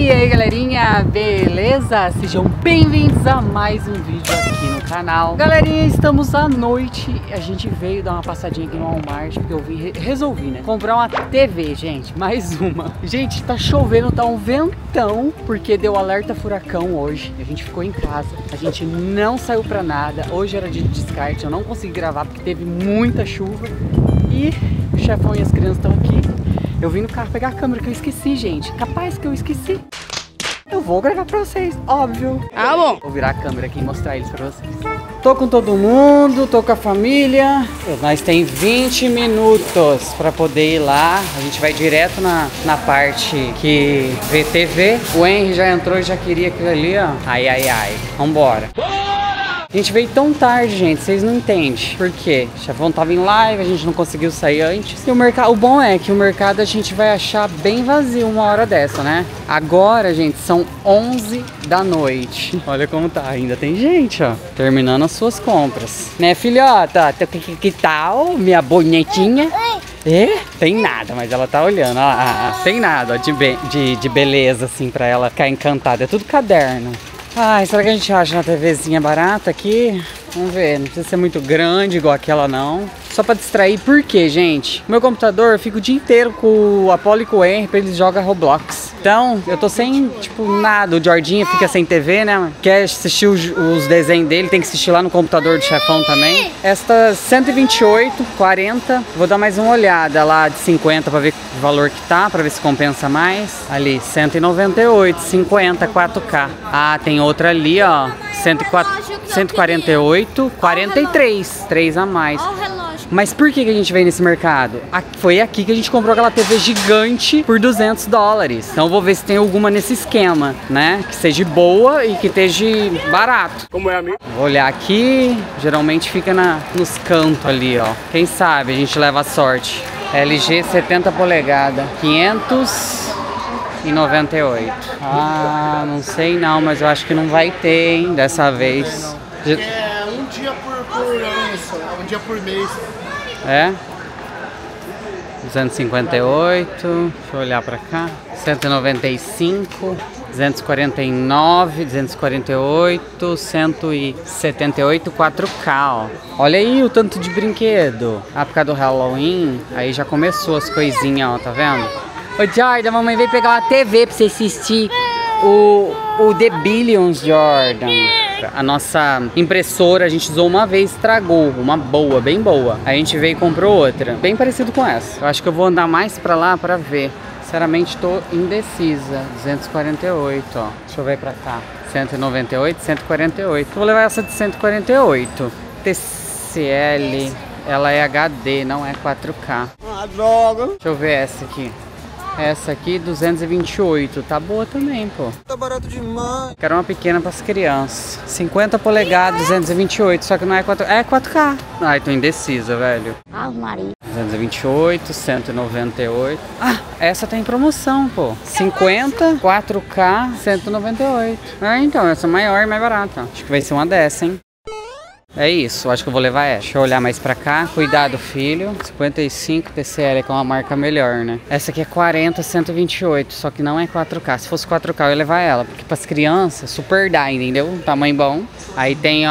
E aí galerinha, beleza? Sejam bem-vindos a mais um vídeo aqui no canal. Galerinha, estamos à noite. A gente veio dar uma passadinha aqui no Walmart porque eu resolvi, né, comprar uma TV, gente, mais uma. Gente, tá chovendo, tá um ventão porque deu alerta furacão hoje. A gente ficou em casa, a gente não saiu pra nada. Hoje era de descarte, eu não consegui gravar porque teve muita chuva. E o chefão e as crianças estão aqui. Eu vim no carro pegar a câmera que eu esqueci, gente. Capaz que eu esqueci. Eu vou gravar pra vocês, óbvio. Ah, bom. Vou virar a câmera aqui e mostrar eles pra vocês. Tô com todo mundo, tô com a família. Nós tem 20 minutos pra poder ir lá. A gente vai direto na parte que vê TV. O Henry já entrou e já queria aquilo ali, ó. Ai, ai, ai. Vambora. A gente veio tão tarde, gente, vocês não entendem por quê. O chefão tava em live, a gente não conseguiu sair antes. E o mercado, o bom é que o mercado a gente vai achar bem vazio uma hora dessa, né? Agora, gente, são 11 da noite. Olha como tá, ainda tem gente, ó, terminando as suas compras. Né, filhota? Que tal, minha bonitinha? É? Tem nada, mas ela tá olhando, ó, tem nada, ó, de beleza, assim, pra ela ficar encantada. É tudo caderno. Ai, será que a gente acha uma TVzinha barata aqui? Vamos ver, não precisa ser muito grande igual aquela não. Só pra distrair, por quê, gente? O meu computador, eu fico o dia inteiro com o Apollo e com o Henry, eles jogam Roblox. Então, eu tô sem, tipo, nada. O Jordinho fica sem TV, né? Quer assistir os desenhos dele, tem que assistir lá no computador do chefão também. Esta 128, 40. Vou dar mais uma olhada lá de 50 pra ver o valor que tá, pra ver se compensa mais. Ali, 198, 50, 4K. Ah, tem outra ali, ó. 148, 43. 3 a mais. Mas por que a gente veio nesse mercado? Foi aqui que a gente comprou aquela TV gigante por $200. Então eu vou ver se tem alguma nesse esquema, né? Que seja boa e que esteja barato. Como é, amigo? Vou olhar aqui, geralmente fica nos cantos ali, ó. Quem sabe a gente leva a sorte. LG 70 polegadas, 598. Ah, não sei não, mas eu acho que não vai ter, hein, dessa vez. É um dia por ano, um dia por mês. É? 258, deixa eu olhar pra cá. 195, 249, 248, 178, 4K, ó. Olha aí o tanto de brinquedo. A época do Halloween, aí já começou as coisinhas, ó, tá vendo? Ô Jordan, a mamãe veio pegar uma TV pra você assistir o The Billions, Jordan. A nossa impressora a gente usou uma vez, estragou, uma boa, bem boa. Aí a gente veio e comprou outra, bem parecido com essa. Eu acho que eu vou andar mais pra lá pra ver. Sinceramente tô indecisa. 248, ó. Deixa eu ver pra cá. 198, 148. Vou levar essa de 148. TCL, ela é HD, não é 4K. Ah, droga. Deixa eu ver essa aqui. Essa aqui, 228. Tá boa também, pô. Tá barato demais. Quero uma pequena pras crianças. 50 polegadas, 228. Só que não é 4K. É 4K. Ai, tô indecisa, velho. 228, 198. Ah, essa tá em promoção, pô. 50, 4K, 198. Ah, então, essa é maior e mais barata. Acho que vai ser uma dessa, hein? É isso, acho que eu vou levar essa. Deixa eu olhar mais pra cá. Cuidado, filho. 55 TCL, que é uma marca melhor, né? Essa aqui é 40, 128, só que não é 4K. Se fosse 4K eu ia levar ela, porque pras crianças super dá, entendeu? Tamanho bom. Aí tem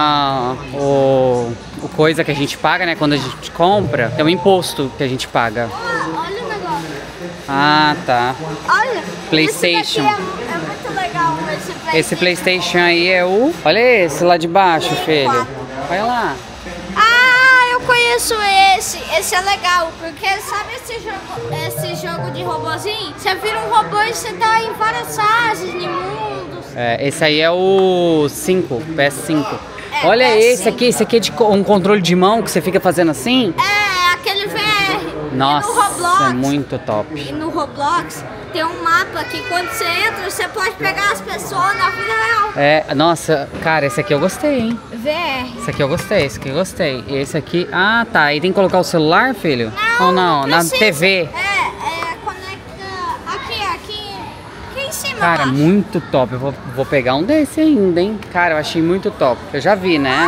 o coisa que a gente paga, né? Quando a gente compra, tem um imposto que a gente paga. Olha o negócio. Ah, tá. Olha. PlayStation. É muito legal esse PlayStation. Esse PlayStation aí é o... Olha esse lá de baixo, filho. Olha lá. Ah, eu conheço esse. Esse é legal, porque sabe esse jogo de robozinho? Você vira um robô e você tá em várias fases, em mundos. É, esse aí é o 5, PS5. É, olha PS5. esse aqui é de um controle de mão que você fica fazendo assim. É, aquele VR. Nossa, e no Roblox, é muito top. E no Roblox tem um mapa que quando você entra, você pode pegar as pessoas na vida real. É, nossa, cara, esse aqui eu gostei, hein? VR. Esse aqui eu gostei, esse aqui eu gostei. E esse aqui, ah, tá. E tem que colocar o celular, filho? Ou não? Na precisa. TV. Conecta aqui em cima. Cara, muito top. Eu vou pegar um desse ainda, hein? Cara, eu achei muito top. Eu já vi, né?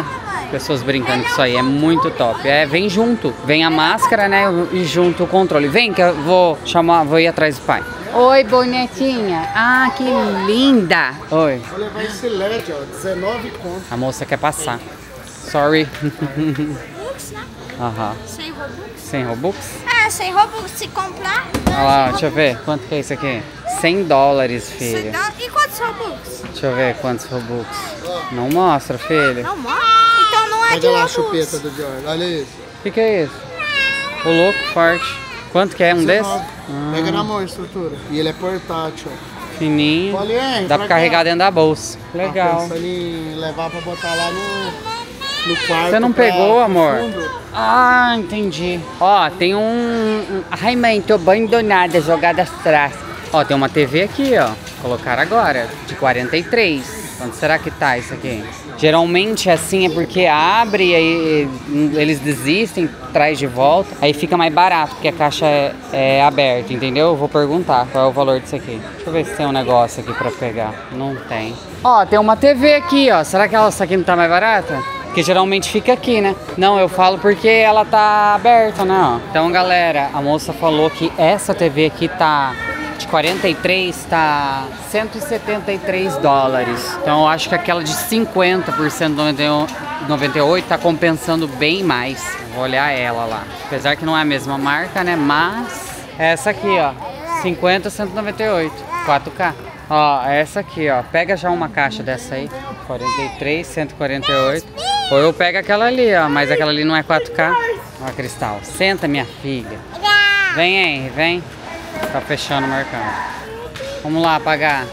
pessoas brincando com isso aí, é muito top. É, vem junto, vem a máscara, né, e junto o controle. Vem que eu vou chamar, vou ir atrás do pai. Oi, bonequinha. Ah, que linda. Oi. Vou levar esse LED, ó, 19 conto. A moça quer passar. Sorry. Robux, né? Aham. Sem Robux? Sem Robux? É, sem Robux se comprar. Olha lá, deixa eu ver. Quanto que é isso aqui? $100, filho. E quantos Robux? Deixa eu ver quantos Robux. Não mostra, filho. Não mostra. Então não é de Olha lá a Robux. chupeta do Jordan, olha isso. O que é isso? O louco, forte. Quanto que é? Um desses? Pega na mão a estrutura. E ele é portátil, ó. Fininho. Poliane, Dá pra carregar dentro da bolsa. Legal. Tá pensando em levar pra botar lá no quarto. Você não pra- pegou, pro amor? fundo. Ah, entendi. Ó, tem Ai, mãe, tô abandonada, jogada atrás. Ó, tem uma TV aqui, ó. Colocaram agora, de 43. Quanto será que tá isso aqui? Geralmente assim é porque abre e aí eles desistem, traz de volta. Aí fica mais barato, porque a caixa é aberta, entendeu? Eu vou perguntar qual é o valor disso aqui. Deixa eu ver se tem um negócio aqui pra pegar. Não tem. Ó, tem uma TV aqui, ó. Será que essa aqui não tá mais barata? Porque geralmente fica aqui, né? Não, eu falo porque ela tá aberta, né? Ó. Então, galera, a moça falou que essa TV aqui tá... de 43 tá $173. Então eu acho que aquela de 50% do 98 tá compensando bem mais. Vou olhar ela lá. Apesar que não é a mesma marca, né? Mas essa aqui, ó, 50, 198, 4K. Ó, essa aqui, ó. Pega já uma caixa dessa aí. 43, 148. Ou eu pego aquela ali, ó, mas aquela ali não é 4K. Ó, Cristal. Senta, minha filha. Vem, Henry, vem. Tá fechando o mercado. Vamos lá pagar.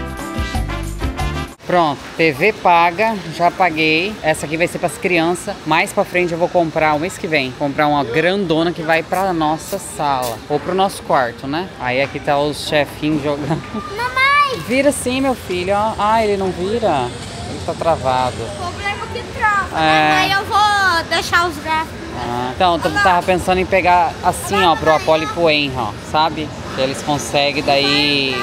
Pronto, TV paga, já paguei. Essa aqui vai ser para as crianças. Mais pra frente eu vou comprar, o mês que vem, comprar uma grandona que vai pra nossa sala. Ou pro nosso quarto, né? Aí aqui tá os chefinhos jogando. Mamãe! Vira sim, meu filho, ó. Ah, ele não vira. Ele tá travado. O problema que trava, É. né? Aí eu vou deixar os gráficos. Ah, então, eu tava pensando em pegar assim, ó, pro Apollo e pro Henry, ó, sabe? Que eles conseguem daí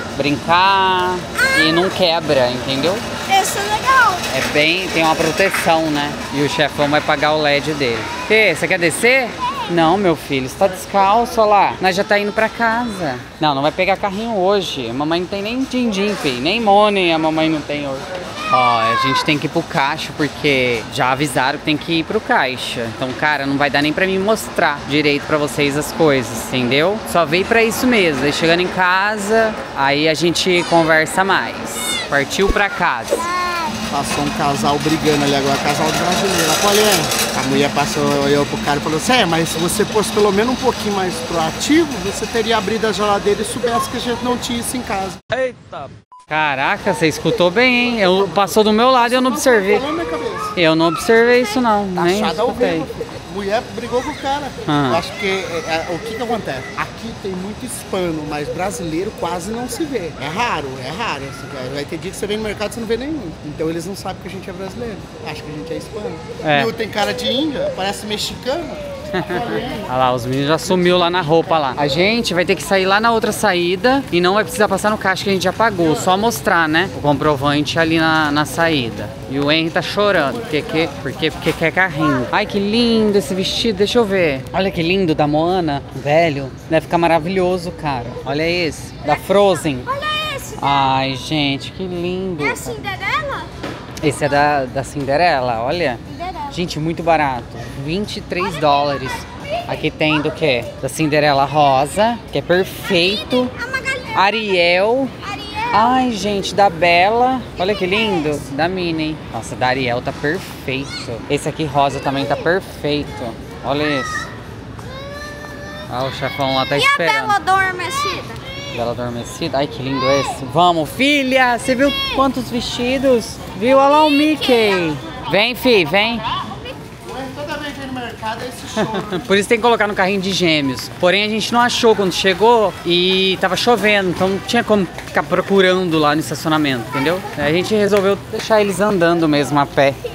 brincar e não quebra, entendeu? Esse é legal. É bem, tem uma proteção, né? E o chefão vai pagar o LED dele. Que? Você quer descer? Não, meu filho, você tá descalço, olha lá. Nós já tá indo pra casa. Não, não vai pegar carrinho hoje. A mamãe não tem nem din-din, filho. Nem money a mamãe não tem hoje. Ó, a gente tem que ir pro caixa porque já avisaram que tem que ir pro caixa. Então, cara, não vai dar nem pra mim mostrar direito pra vocês as coisas, entendeu? Só veio pra isso mesmo. Aí chegando em casa, aí a gente conversa mais. Partiu pra casa. Passou um casal brigando ali agora, casal de brasileiro. Poliane, a mulher passou, olhou pro cara e falou assim, mas se você fosse pelo menos um pouquinho mais proativo, você teria abrido a geladeira e soubesse que a gente não tinha isso em casa. Eita. Caraca, você escutou bem, hein? Passou do meu lado e eu não observei. Falou na minha cabeça. Eu não observei isso não, nem Achada ao escutei. vivo. Mulher brigou com o cara. Ah. Eu acho que o que acontece? Aqui tem muito hispano, mas brasileiro quase não se vê. É raro. Assim, vai ter dia que você vem no mercado e você não vê nenhum. Então eles não sabem que a gente é brasileiro. Acho que a gente é hispano. É. E tem cara de índia, parece mexicano. Olha lá, os meninos já sumiu lá na roupa lá. A gente vai ter que sair lá na outra saída e não vai precisar passar no caixa que a gente já pagou. Só mostrar, né? O comprovante ali na saída. E o Henry tá chorando. Porque quer carrinho. Ai, que lindo esse vestido. Deixa eu ver. Olha que lindo da Moana. Velho. Deve ficar maravilhoso, cara. Olha esse. Da Frozen. Olha esse. Ai, gente, que lindo. É a cara. Cinderela? Esse é da Cinderela, olha. Cinderela. Gente, muito barato. $23. Aqui tem do que? Da Cinderela rosa, que é perfeito. É uma galinha. Ariel. Ariel. Ai, gente, da Bela. Olha que lindo. Da Minnie. Nossa, da Ariel tá perfeito. Esse aqui rosa também tá perfeito. Olha esse. Ah, o chefão lá tá E a esperando. Bela Adormecida? Bela Adormecida. Ai, que lindo esse. Vamos, filha. Você viu quantos vestidos? Viu? Olha lá o Mickey. Vem, fi, vem. Toda vez que vem no mercado é esse show. Por isso tem que colocar no carrinho de gêmeos. Porém, a gente não achou quando chegou e tava chovendo. Então não tinha como ficar procurando lá no estacionamento, entendeu? Aí a gente resolveu deixar eles andando mesmo a pé. Toda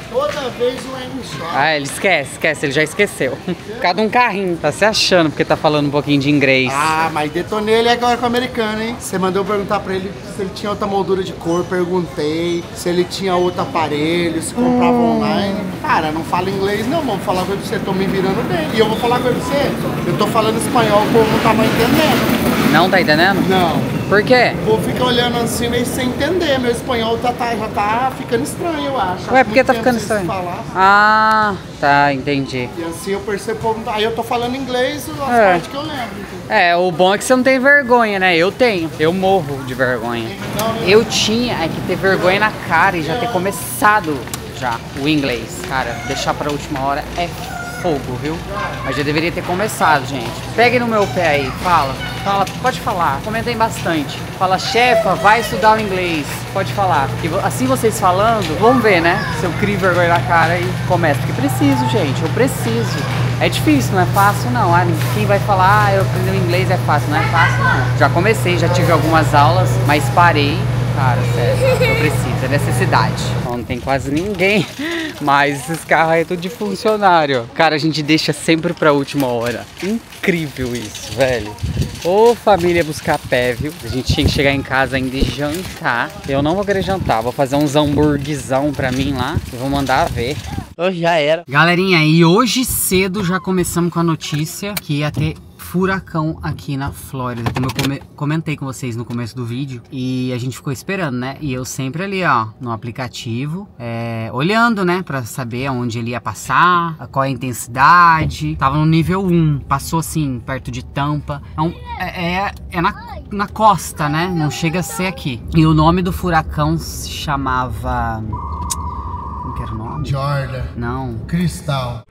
vez o M só. Ah, ele esquece, ele já esqueceu. Cada um carrinho, tá se achando porque tá falando um pouquinho de inglês. Ah, mas detonei ele agora com o americano, hein? Você mandou perguntar pra ele se ele tinha outra moldura de cor, perguntei se ele tinha outro aparelho, se comprava online. Cara, não fala inglês não, vou falar com você, tô me virando bem. E eu vou falar com você, eu tô falando espanhol, o povo não tá mais entendendo. Não tá entendendo? Não. Por quê? O povo fica olhando assim meio sem entender, meu espanhol já tá ficando estranho, eu acho. Ué, por que Muito tá tempo ficando sem se estranho? falar. Ah, tá, entendi. E assim eu percebo, o povo não tá... Aí eu tô falando inglês, as É. partes que eu lembro. Entendeu? É, o bom é que você não tem vergonha, né? Eu tenho, eu morro de vergonha. Eu tinha que ter vergonha na cara e já ter começado já o inglês. Cara, deixar pra última hora é fogo, viu? Mas já deveria ter começado, gente. Pegue no meu pé aí, fala, pode falar, comentem bastante. Fala, chefa, vai estudar o inglês. Pode falar. E assim vocês falando, vamos ver, né? Se eu crio vergonha na cara e começo. Porque preciso, gente, eu preciso. É difícil, não é fácil não. Ah, quem vai falar, eu aprendi o inglês é fácil. Não é fácil não. Já comecei, já tive algumas aulas, mas parei. Cara, sério, eu preciso, é necessidade. Não tem quase ninguém, mas esses carros aí é tudo de funcionário. Cara, a gente deixa sempre pra última hora. Incrível isso, velho. Ô família buscar pé, viu? A gente tinha que chegar em casa ainda e jantar. Eu não vou querer jantar, vou fazer uns hambúrguerzão pra mim lá e vou mandar ver. Hoje já era. Galerinha, e hoje cedo já começamos com a notícia que ia ter furacão aqui na Flórida, como eu comentei com vocês no começo do vídeo, e a gente ficou esperando, né? E eu sempre ali, ó, no aplicativo, olhando, né, pra saber aonde ele ia passar, qual a intensidade. Tava no nível 1, passou assim, perto de Tampa. Então, na costa, né? Não chega a ser aqui. E o nome do furacão se chamava... Como que era o nome? Jordan. Não. Cristal.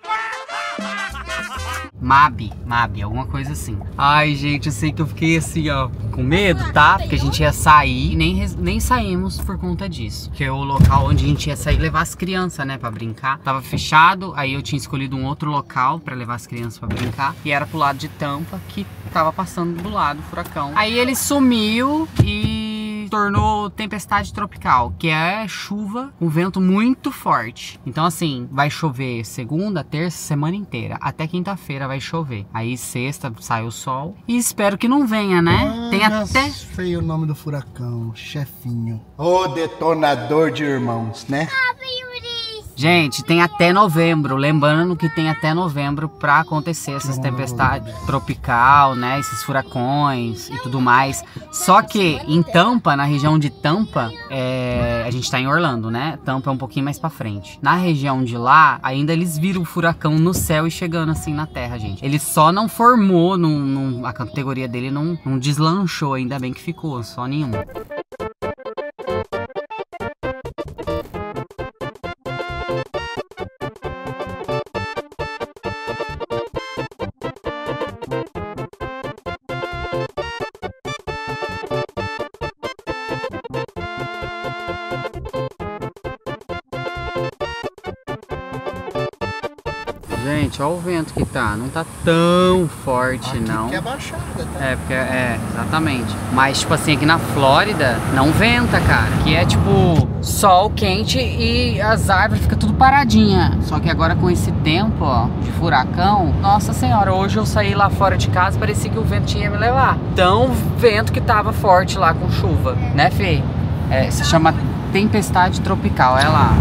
Mabi, alguma coisa assim. Ai, gente, eu sei que eu fiquei assim, ó, com medo, tá? Porque a gente ia sair e nem saímos por conta disso. Que é o local onde a gente ia sair levar as crianças, né, pra brincar. Tava fechado, aí eu tinha escolhido um outro local pra levar as crianças pra brincar. E era pro lado de Tampa, que tava passando do lado do furacão. Aí ele sumiu e tornou tempestade tropical, que é chuva com vento muito forte. Então assim, vai chover segunda, terça, semana inteira. Até quinta-feira vai chover. Aí sexta sai o sol. E espero que não venha, né? Tem já até... sei o nome do furacão, chefinho. O detonador de irmãos, né? Gente, tem até novembro, lembrando que tem até novembro pra acontecer essas tempestades tropical, né, esses furacões e tudo mais. Só que em Tampa, na região de Tampa, a gente tá em Orlando, né, Tampa é um pouquinho mais pra frente. Na região de lá, ainda eles viram o furacão no céu e chegando assim na terra, gente. Ele só não formou, a categoria dele não deslanchou, ainda bem que ficou, só nenhum. Gente, olha o vento que tá, não tá tão forte Aqui não. que é baixada, tá? Porque exatamente. Mas tipo assim, aqui na Flórida não venta, cara. Que é tipo sol quente e as árvores ficam tudo paradinha. Só que agora com esse tempo, ó, de furacão, nossa senhora, hoje eu saí lá fora de casa, parecia que o vento tinha me levar. Tão vento que tava forte lá com chuva, né, Fê? Se chama tempestade tropical, é lá.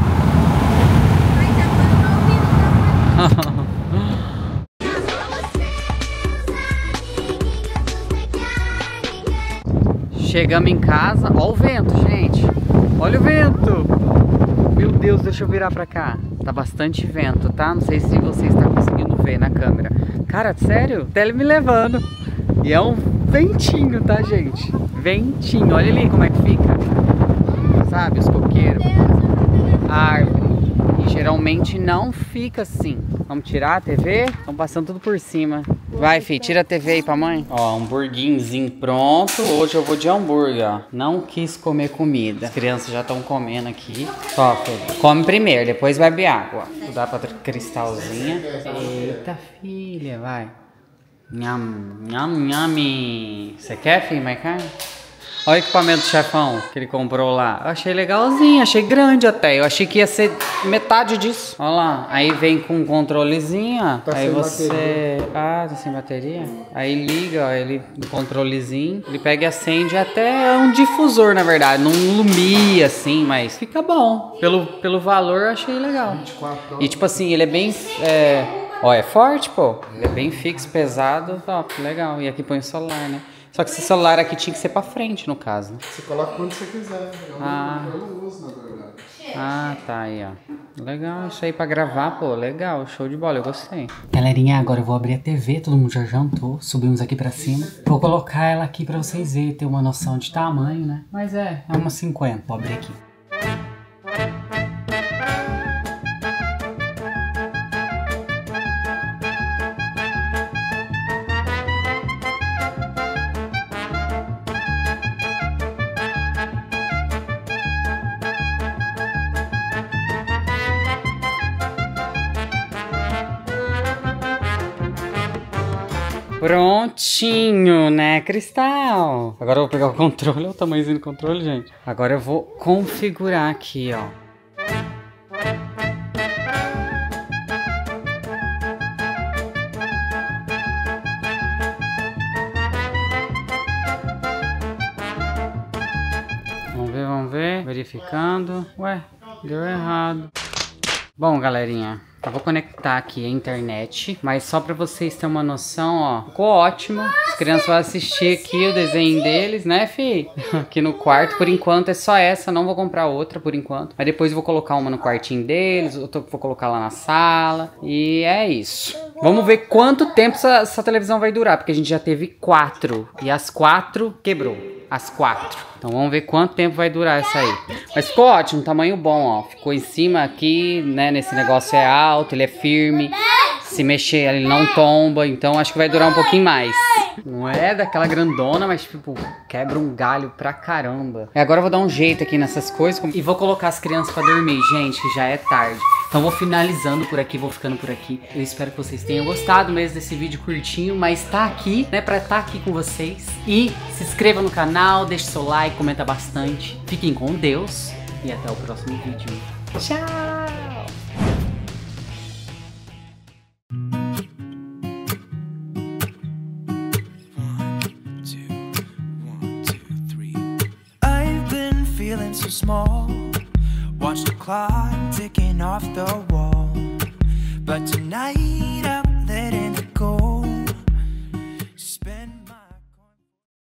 Chegamos em casa, ó o vento, gente. Olha o vento. Meu Deus, deixa eu virar pra cá. Tá bastante vento, tá? Não sei se você está conseguindo ver na câmera. Cara, sério? Até ele me levando. E é um ventinho, tá, gente? Ventinho. Olha ali como é que fica. Sabe, os coqueiros. A árvore. E geralmente não fica assim. Vamos tirar a TV? Estão passando tudo por cima. Vai, filho, tira a TV aí pra mãe. Ó, hambúrguerzinho pronto. Hoje eu vou de hambúrguer, ó. Não quis comer comida. As crianças já estão comendo aqui. Ó, filho, come primeiro, depois bebe água. Dá pra cristalzinha. Eita, filha, vai. Nham, nham, nham. Você quer, filho, mais carne? Olha o equipamento do chefão que ele comprou lá. Eu achei legalzinho, achei grande até. Eu achei que ia ser metade disso. Olha lá. Aí vem com um controlezinho, ó. Tá Aí sem você... bateria. Ah, tá sem bateria? Aí liga, ó, ele no controlezinho. Ele pega e acende até um difusor, na verdade. Não ilumia assim, mas fica bom. Pelo valor, eu achei legal. 24 E tipo assim, ele é bem... Ó, é forte, pô. Ele é bem fixo, pesado, top, legal. E aqui põe o celular, né? Só que esse celular aqui tinha que ser pra frente, no caso, né? Você coloca quando você quiser. Eu não uso, na verdade. Ah, tá aí, ó. Legal, isso aí pra gravar, pô, legal, show de bola, eu gostei. Galerinha, agora eu vou abrir a TV, todo mundo já jantou, subimos aqui pra cima. Vou colocar ela aqui pra vocês verem, ter uma noção de tamanho, né? Mas é uma 50, vou abrir aqui. Prontinho, né, Cristal? Agora eu vou pegar o controle, olha o tamanhozinho do controle, gente. Agora eu vou configurar aqui, ó. Vamos ver. Verificando. Ué, deu errado. Bom, galerinha, eu vou conectar aqui a internet, mas só pra vocês terem uma noção, ó, ficou ótimo. As crianças vão assistir aqui o desenho deles, né, fi? Aqui no quarto, por enquanto é só essa, não vou comprar outra por enquanto. Mas depois eu vou colocar uma no quartinho deles, outra vou colocar lá na sala, e é isso. Vamos ver quanto tempo essa televisão vai durar, porque a gente já teve 4, e as 4 quebrou, as 4. Então vamos ver quanto tempo vai durar essa aí. Mas ficou ótimo, tamanho bom, ó. Ficou em cima aqui, né? Nesse negócio é alto, ele é firme. Se mexer, ele não tomba. Então acho que vai durar um pouquinho mais. Não é daquela grandona, mas tipo, quebra um galho pra caramba. E agora eu vou dar um jeito aqui nessas coisas. E vou colocar as crianças pra dormir, gente, que já é tarde. Então vou finalizando por aqui, vou ficando por aqui. Eu espero que vocês tenham gostado mesmo desse vídeo curtinho, mas tá aqui, né, pra estar aqui com vocês. E se inscreva no canal, deixe seu like, comenta bastante. Fiquem com Deus e até o próximo vídeo. Tchau! So small, watch the clock ticking off the wall, but tonight